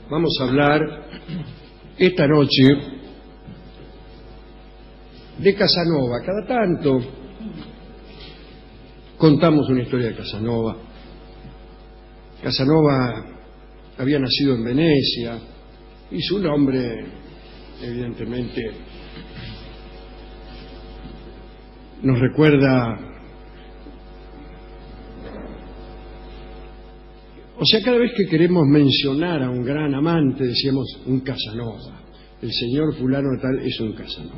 Vamos a hablar esta noche de Casanova. Cada tanto contamos una historia de Casanova. Casanova había nacido en Venecia y su nombre, evidentemente, nos recuerda... O sea, cada vez que queremos mencionar a un gran amante, decíamos un Casanova. El señor fulano tal es un Casanova.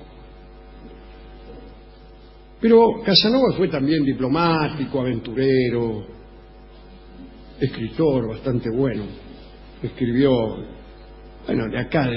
Pero Casanova fue también diplomático, aventurero, escritor bastante bueno. Escribió, bueno, de acá,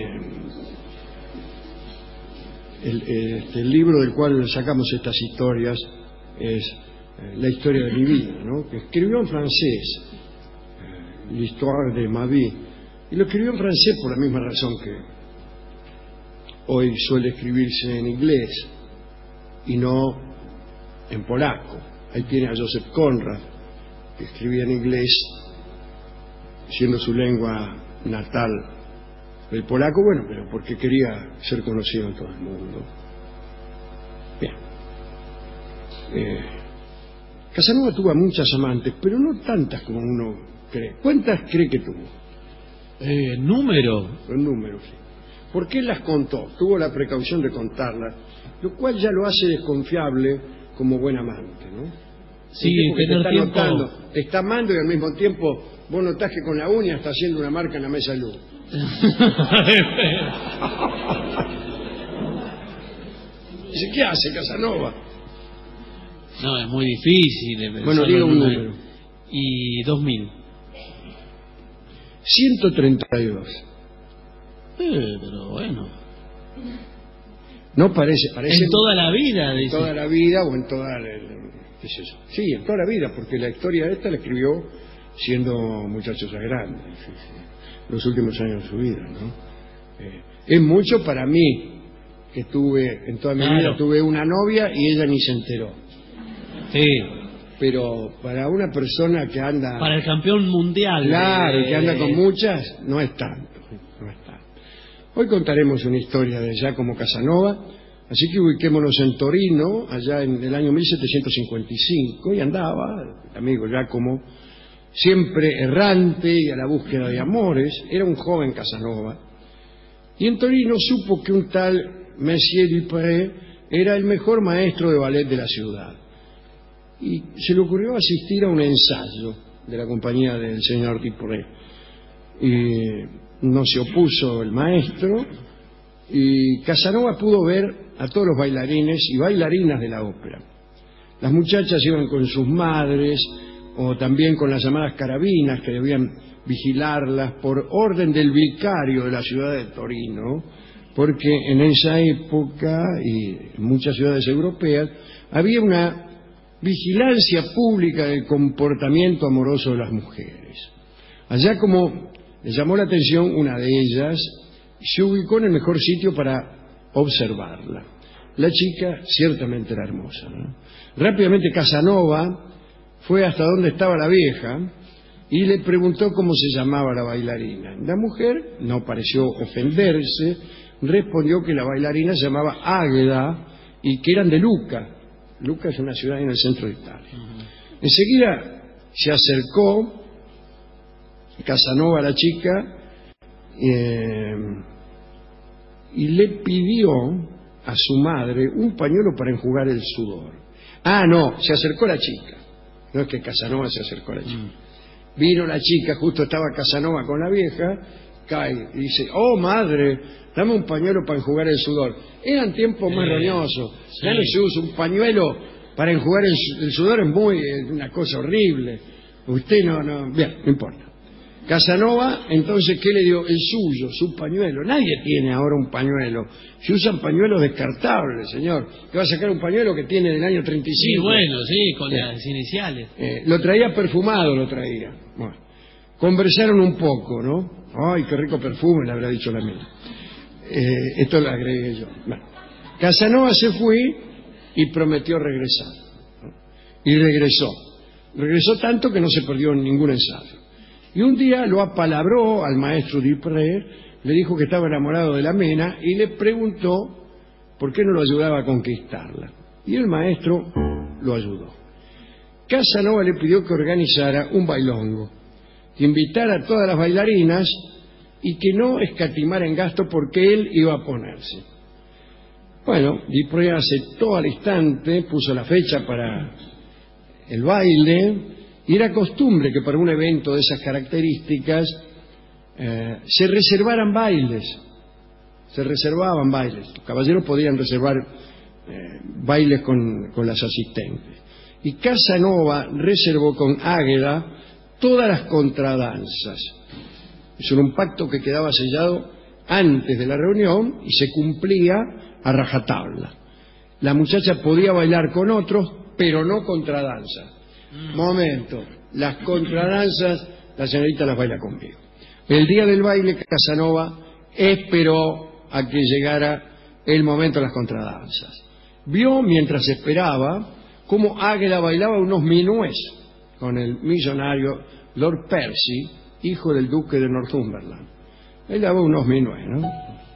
el libro del cual sacamos estas historias es La historia de mi vida, ¿no? Que escribió en francés, L'histoire de ma vie, y lo escribió en francés por la misma razón que hoy suele escribirse en inglés y no en polaco. Ahí tiene a Joseph Conrad, que escribía en inglés siendo su lengua natal el polaco, bueno, pero porque quería ser conocido en todo el mundo. Bien. Casanova tuvo a muchas amantes, pero no tantas como uno cree. ¿Cuántas cree que tuvo? ¿Número? Un número, sí. ¿Por qué las contó? Tuvo la precaución de contarlas, lo cual ya lo hace desconfiable como buen amante, ¿no? Sí, tener tener tiempo. tiempo. Te está amando y al mismo tiempo vos notás que con la uña está haciendo una marca en la mesa de luz. Dice, ¿qué hace Casanova? No, es muy difícil. Bueno, diga un número. Y 2000. 132. Pero bueno. No parece... En toda la vida, en dice. toda la vida o en toda ¿qué es eso? Sí, en toda la vida, porque la historia esta la escribió siendo muchacho ya grande, los últimos años de su vida, ¿no? Es mucho para mí, que tuve, en toda mi vida tuve una novia y ella ni se enteró. Sí. Pero para una persona que anda... Para el campeón mundial. Claro, que anda con muchas, no es tanto. Hoy contaremos una historia de Giacomo Casanova, así que ubiquémonos en Torino, allá en el año 1755, y andaba, el amigo Giacomo, siempre errante y a la búsqueda de amores. Era un joven Casanova, y en Torino supo que un tal Monsieur Dupré era el mejor maestro de ballet de la ciudad, y se le ocurrió asistir a un ensayo de la compañía del señor Dupré, y no se opuso el maestro, y Casanova pudo ver a todos los bailarines y bailarinas de la ópera. Las muchachas iban con sus madres o también con las llamadas carabinas, que debían vigilarlas por orden del vicario de la ciudad de Torino, porque en esa época y en muchas ciudades europeas había una vigilancia pública del comportamiento amoroso de las mujeres. Allá, como le llamó la atención una de ellas, se ubicó en el mejor sitio para observarla. La chica ciertamente era hermosa, ¿no? Rápidamente Casanova fue hasta donde estaba la vieja y le preguntó cómo se llamaba la bailarina. La mujer no pareció ofenderse, respondió que la bailarina se llamaba Águeda y que eran de Lucca. Lucca es una ciudad en el centro de Italia. Enseguida se acercó Casanova a la chica y le pidió a su madre un pañuelo para enjugar el sudor. No, se acercó la chica. No es que Casanova se acercó a la chica. Vino la chica, justo estaba Casanova con la vieja, cae y dice, oh madre, dame un pañuelo para enjugar el sudor. Eran tiempos más roñosos. Ya no se usa un pañuelo para enjugar el sudor, es una cosa horrible. Usted no, bien, no importa. Casanova, entonces, ¿qué le dio? El suyo, su pañuelo. Nadie tiene ahora un pañuelo. Se usan pañuelos descartables, señor. ¿Qué va a sacar un pañuelo que tiene del año 35? Sí, bueno, sí, con las iniciales. Lo traía perfumado, lo traía. Bueno, conversaron un poco, ¿no? Ay, qué rico perfume, le habrá dicho la mía. Esto lo agregué yo. Bueno, Casanova se fue y prometió regresar, ¿no? Y regresó. Regresó tanto que no se perdió en ningún ensayo. Y un día lo apalabró al maestro Dupré, le dijo que estaba enamorado de la Mena y le preguntó por qué no lo ayudaba a conquistarla. Y el maestro lo ayudó. Casanova le pidió que organizara un bailongo, que invitara a todas las bailarinas y que no escatimara en gasto porque él iba a ponerse. Bueno, Dupré aceptó al instante, puso la fecha para el baile, y era costumbre que para un evento de esas características se reservaban bailes. Los caballeros podían reservar bailes con las asistentes. Y Casanova reservó con Águeda todas las contradanzas. Eso era un pacto que quedaba sellado antes de la reunión y se cumplía a rajatabla. La muchacha podía bailar con otros, pero no contradanzas. Momento, las contradanzas, la señorita las baila conmigo. El día del baile, Casanova esperó a que llegara el momento de las contradanzas. Vio, mientras esperaba, cómo Águeda bailaba unos minués con el millonario Lord Percy, hijo del duque de Northumberland. Bailaba unos minués, ¿no?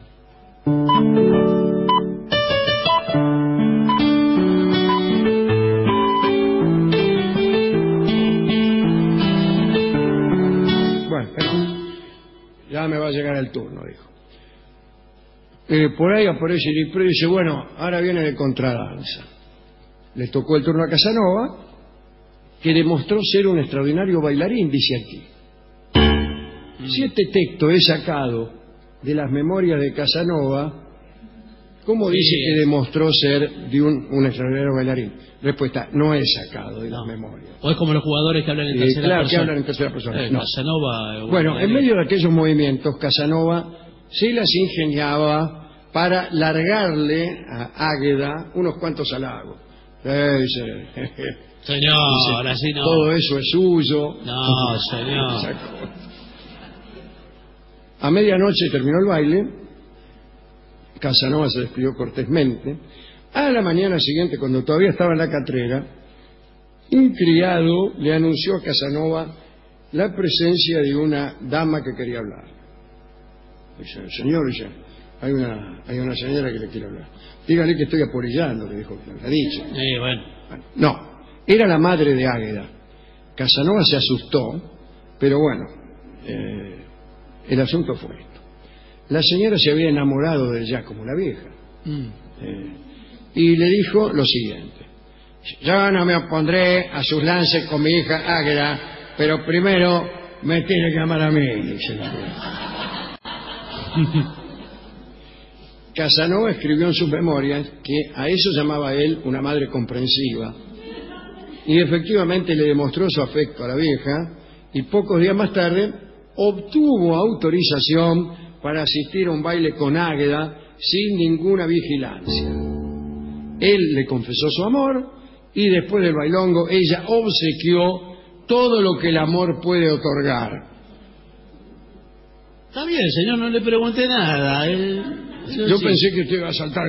Ya me va a llegar el turno, dijo. Por ahí aparece Dupré y dice, bueno, ahora viene de contradanza. Le tocó el turno a Casanova, que demostró ser un extraordinario bailarín, dice aquí. Si este texto es sacado de las memorias de Casanova, ¿cómo dice que demostró ser de un extraordinario bailarín? Respuesta, no es sacado de las memorias. O es como los jugadores que hablan en tercera persona. Claro, que hablan en tercera persona. No. Casanova... Bueno, en medio de aquellos movimientos, Casanova se las ingeniaba para largarle a Águeda unos cuantos halagos. Señor, así no. Todo eso es suyo. No, señor. A medianoche terminó el baile. Casanova se despidió cortésmente. A la mañana siguiente, cuando todavía estaba en la catrera, un criado le anunció a Casanova la presencia de una dama que quería hablar. Dice, señor, dice, hay una señora que le quiere hablar. Dígale que estoy apolillando, le dijo, le ha dicho. Bueno. No, era la madre de Águeda. Casanova se asustó, pero bueno, el asunto fue esto. La señora se había enamorado de ella como la vieja. Y le dijo lo siguiente: yo no me opondré a sus lances con mi hija Águeda, pero primero me tiene que amar a mí, dice la vieja. Casanova escribió en sus memorias que a eso llamaba él una madre comprensiva, y efectivamente le demostró su afecto a la vieja, y pocos días más tarde obtuvo autorización para asistir a un baile con Águeda sin ninguna vigilancia. Él le confesó su amor y después del bailongo ella obsequió todo lo que el amor puede otorgar. Está bien, señor, no le pregunté nada. Yo pensé que usted iba a saltar.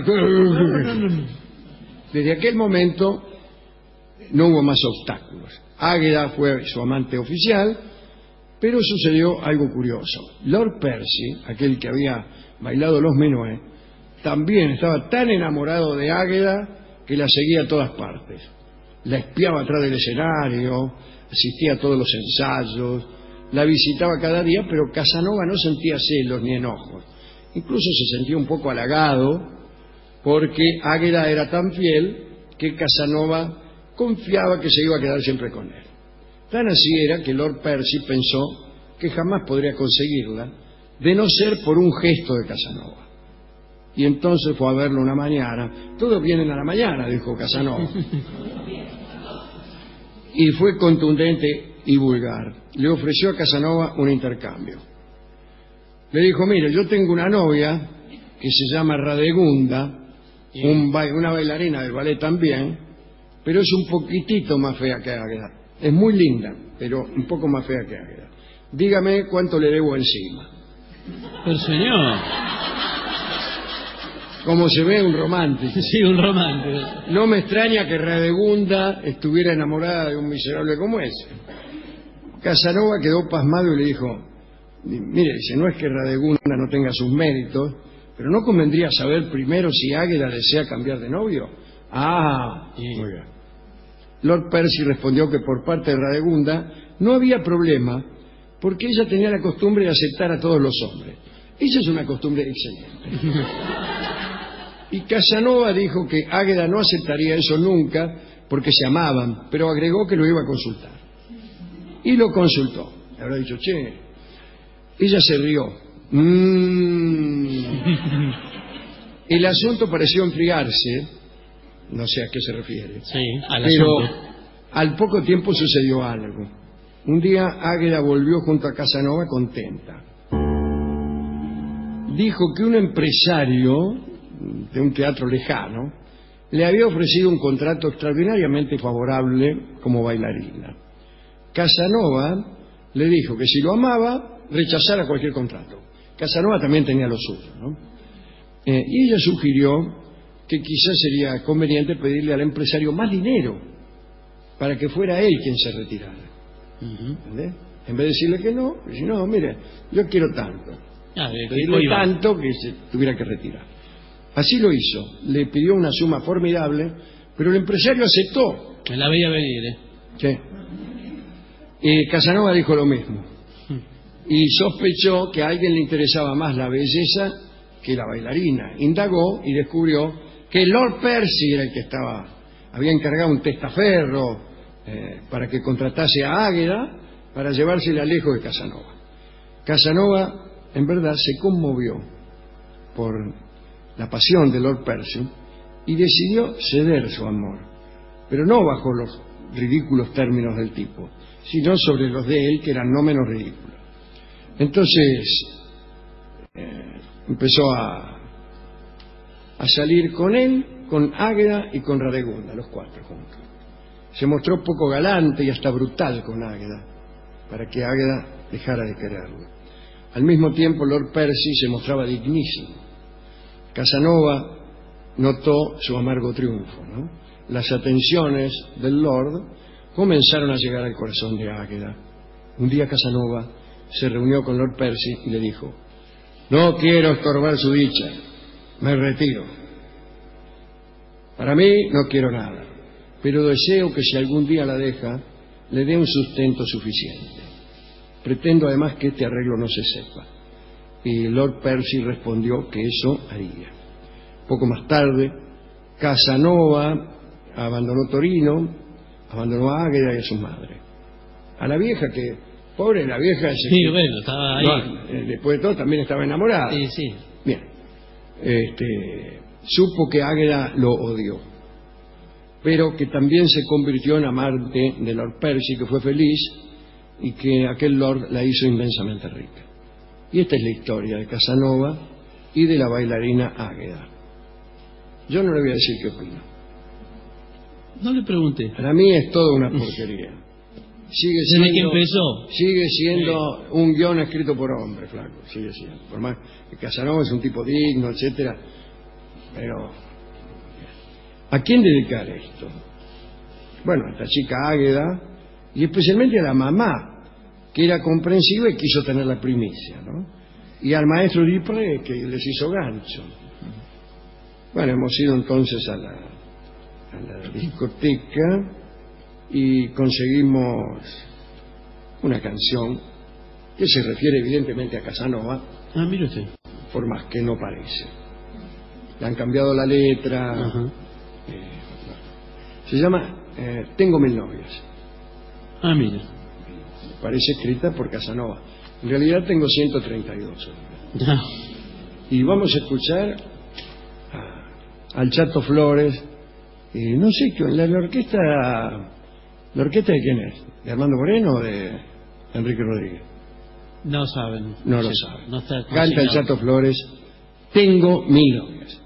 Desde aquel momento no hubo más obstáculos. Águeda fue su amante oficial, pero sucedió algo curioso. Lord Percy, aquel que había bailado los minués, también estaba tan enamorado de Águeda que la seguía a todas partes. La espiaba atrás del escenario, asistía a todos los ensayos, la visitaba cada día, pero Casanova no sentía celos ni enojos. Incluso se sentía un poco halagado porque Águeda era tan fiel que Casanova confiaba que se iba a quedar siempre con él. Tan así era que Lord Percy pensó que jamás podría conseguirla de no ser por un gesto de Casanova. Y entonces fue a verlo una mañana. Todos vienen a la mañana, dijo Casanova. Y fue contundente y vulgar. Le ofreció a Casanova un intercambio. Le dijo, mire, yo tengo una novia que se llama Radegunda, una bailarina del ballet también, pero es un poquitito más fea que Águeda. Es muy linda, pero un poco más fea que Águeda. Dígame cuánto le debo encima. Pero señor... Como se ve, un romántico. Sí, un romántico. No me extraña que Radegunda estuviera enamorada de un miserable como ese. Casanova quedó pasmado y le dijo: mire, dice, no es que Radegunda no tenga sus méritos, pero ¿no convendría saber primero si Águeda desea cambiar de novio? Muy bien. Lord Percy respondió que por parte de Radegunda no había problema, porque ella tenía la costumbre de aceptar a todos los hombres. Esa es una costumbre excelente. Y Casanova dijo que Águeda no aceptaría eso nunca, porque se amaban, pero agregó que lo iba a consultar. Y lo consultó. Le habrá dicho: che. Ella se rió. El asunto pareció enfriarse. No sé a qué se refiere. Sí, al pero asunto. al poco tiempo sucedió algo. Un día Águeda volvió junto a Casanova contenta. Dijo que un empresario de un teatro lejano le había ofrecido un contrato extraordinariamente favorable como bailarina. Casanova le dijo que si lo amaba, rechazara cualquier contrato. Casanova también tenía lo suyo, ¿no? Y ella sugirió que quizás sería conveniente pedirle al empresario más dinero para que fuera él quien se retirara. ¿Entendés? En vez de decirle que no, dice: no, mire, yo quiero tanto. Pedirle tanto que se tuviera que retirar. Así lo hizo. Le pidió una suma formidable, pero el empresario aceptó. Me la veía venir, ¿eh? Sí. Y Casanova dijo lo mismo. Y sospechó que a alguien le interesaba más la belleza que la bailarina. Indagó y descubrió que Lord Percy era el que había encargado un testaferro para que contratase a Águeda para llevársela lejos de Casanova. Casanova, en verdad, se conmovió por la pasión de Lord Percy y decidió ceder su amor, pero no bajo los ridículos términos del tipo, sino sobre los de él, que eran no menos ridículos. Entonces empezó a salir con él, con Águeda y con Radegunda, los cuatro juntos. Se mostró poco galante y hasta brutal con Águeda, para que Águeda dejara de quererlo. Al mismo tiempo, Lord Percy se mostraba dignísimo. Casanova notó su amargo triunfo, ¿no? Las atenciones del Lord comenzaron a llegar al corazón de Águeda. Un día Casanova se reunió con Lord Percy y le dijo: no quiero estorbar su dicha, me retiro. Para mí no quiero nada, pero deseo que si algún día la deja, le dé un sustento suficiente. Pretendo además que este arreglo no se sepa. Y Lord Percy respondió que eso haría. Poco más tarde, Casanova abandonó Torino, abandonó a Águeda y a su madre. A la vieja, que, pobre la vieja... Sí, bueno, estaba ahí. No, después de todo también estaba enamorada. Sí, sí. Bien. Supo que Águeda lo odió, pero que también se convirtió en amante de Lord Percy, que fue feliz, y que aquel Lord la hizo inmensamente rica. Y esta es la historia de Casanova y de la bailarina Águeda. Yo no le voy a decir qué opino. No le pregunté. Para mí es toda una porquería. Desde que empezó. Sigue siendo un guión escrito por hombre, flaco. Sigue siendo. Por más que Casanova es un tipo digno, etcétera. Pero ¿a quién dedicar esto? Bueno, a esta chica Águeda, y especialmente a la mamá, que era comprensiva y quiso tener la primicia, ¿no? Y al maestro Dupré, que les hizo gancho. Bueno, hemos ido entonces a la discoteca y conseguimos una canción que se refiere evidentemente a Casanova. Mire usted. Por más que no parece. Le han cambiado la letra. Se llama Tengo 1000 novias. Mire. Parece escrita por Casanova. En realidad tengo 132. Y vamos a escuchar al Chato Flores. No sé, la orquesta... ¿La orquesta de quién es? ¿De Armando Moreno o de Enrique Rodríguez? No saben. No lo saben. No está Canta el Chato Flores, Tengo 1000 novias.